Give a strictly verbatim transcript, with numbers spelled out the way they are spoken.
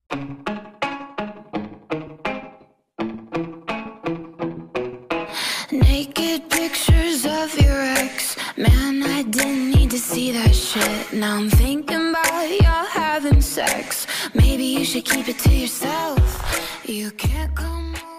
Naked pictures of your ex. Man, I didn't need to see that shit. Now I'm thinking about y'all having sex. Maybe you should keep it to yourself. You can't come over.